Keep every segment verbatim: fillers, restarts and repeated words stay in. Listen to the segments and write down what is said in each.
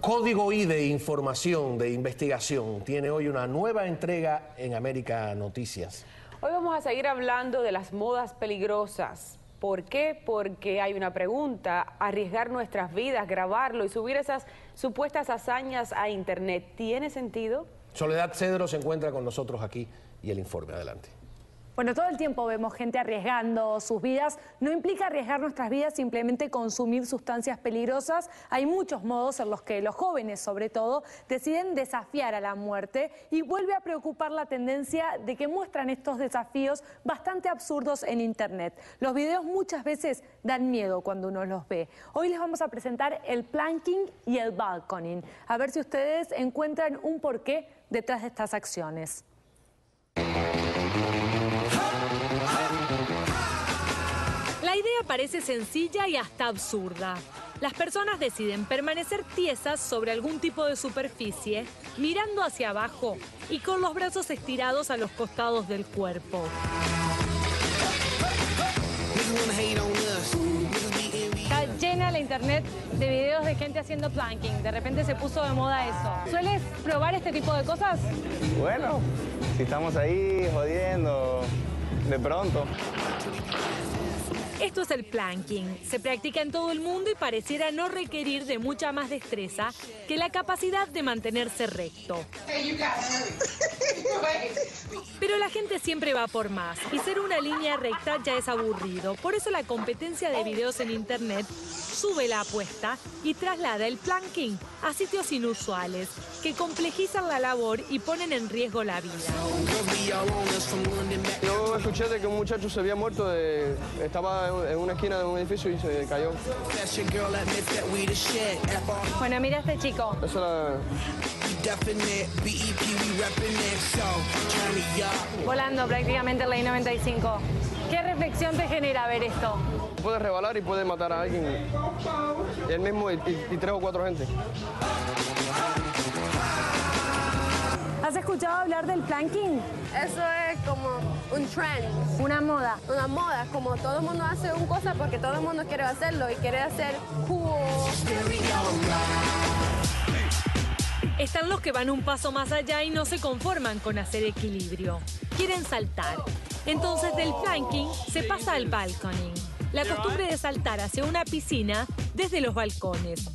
Código I de información, de investigación, tiene hoy una nueva entrega en América Noticias. Hoy vamos a seguir hablando de las modas peligrosas. ¿Por qué? Porque hay una pregunta: arriesgar nuestras vidas, grabarlo y subir esas supuestas hazañas a internet, ¿tiene sentido? Soledad Cedro se encuentra con nosotros aquí y el informe. Adelante. Bueno, todo el tiempo vemos gente arriesgando sus vidas. No implica arriesgar nuestras vidas simplemente consumir sustancias peligrosas. Hay muchos modos en los que los jóvenes, sobre todo, deciden desafiar a la muerte, y vuelve a preocupar la tendencia de que muestran estos desafíos bastante absurdos en internet. Los videos muchas veces dan miedo cuando uno los ve. Hoy les vamos a presentar el planking y el balconing. A ver si ustedes encuentran un porqué detrás de estas acciones. La idea parece sencilla y hasta absurda. Las personas deciden permanecer tiesas sobre algún tipo de superficie, mirando hacia abajo y con los brazos estirados a los costados del cuerpo. Está llena la internet de videos de gente haciendo planking. De repente se puso de moda eso. ¿Sueles probar este tipo de cosas? Bueno, si estamos ahí jodiendo, de pronto. Esto es el planking. Se practica en todo el mundo y pareciera no requerir de mucha más destreza que la capacidad de mantenerse recto. Pero la gente siempre va por más, y ser una línea recta ya es aburrido. Por eso la competencia de videos en internet sube la apuesta y traslada el planking a sitios inusuales que complejizan la labor y ponen en riesgo la vida. Yo escuché de que un muchacho se había muerto, de, estaba en una esquina de un edificio y se cayó. Bueno, mira a este chico. Eso era... Volando prácticamente en la I noventa y cinco. ¿Qué reflexión te genera ver esto? Puede rebalar y puede matar a alguien, él mismo y, y, y tres o cuatro gente. ¿Has escuchado hablar del planking? Eso es como un trend. Una moda. Una moda, como todo el mundo hace una cosa porque todo el mundo quiere hacerlo y quiere hacer cool. Están los que van un paso más allá y no se conforman con hacer equilibrio. Quieren saltar. Entonces del planking se pasa al balconing, la costumbre de saltar hacia una piscina desde los balcones.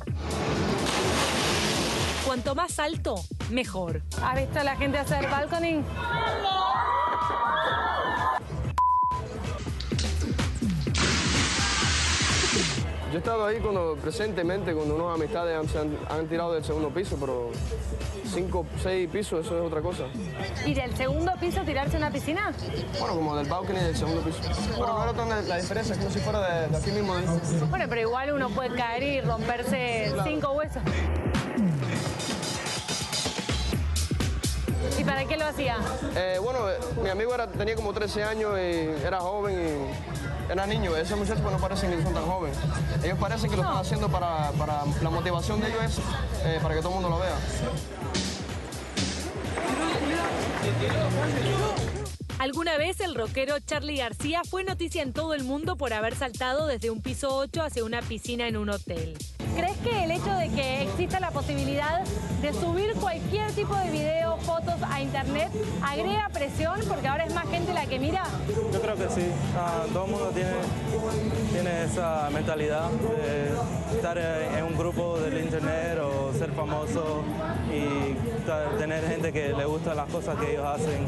Cuanto más alto, mejor. ¿Has visto a la gente hacer balconing? Yo he estado ahí cuando, presentemente, cuando unas amistades han, se han, han tirado del segundo piso, pero cinco, seis pisos, eso es otra cosa. ¿Y del segundo piso tirarse a una piscina? Bueno, como del balcony del segundo piso. Pero no era tan la diferencia, es como si fuera de, de aquí mismo. ¿eh? Bueno, pero igual uno puede caer y romperse claro. cinco huesos. ¿Y para qué lo hacía? Eh, bueno, mi amigo era, tenía como trece años y era joven y... Era niño, esos muchachos no parecen que son tan jóvenes. Ellos parecen que lo están haciendo para, para la motivación de ellos es eh, para que todo el mundo lo vea. Alguna vez el rockero Charly García fue noticia en todo el mundo por haber saltado desde un piso ocho hacia una piscina en un hotel. ¿Crees que el hecho de que exista la posibilidad de subir cualquier tipo de video, fotos a internet agrega presión porque ahora es más gente la que mira? Yo creo que sí. Uh, todo el mundo tiene, tiene esa mentalidad de estar en un grupo del internet o ser famoso y tener gente que le gusta las cosas que ellos hacen.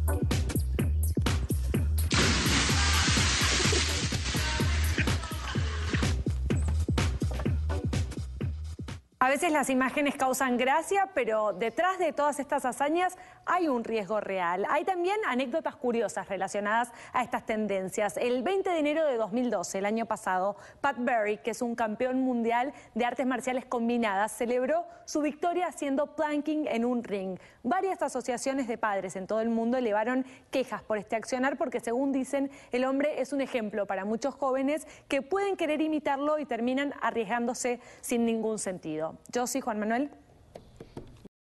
A veces las imágenes causan gracia, pero detrás de todas estas hazañas hay un riesgo real. Hay también anécdotas curiosas relacionadas a estas tendencias. El veinte de enero de dos mil doce, el año pasado, Pat Barry, que es un campeón mundial de artes marciales combinadas, celebró su victoria haciendo planking en un ring. Varias asociaciones de padres en todo el mundo elevaron quejas por este accionar porque, según dicen, el hombre es un ejemplo para muchos jóvenes que pueden querer imitarlo y terminan arriesgándose sin ningún sentido. Yo soy Juan Manuel.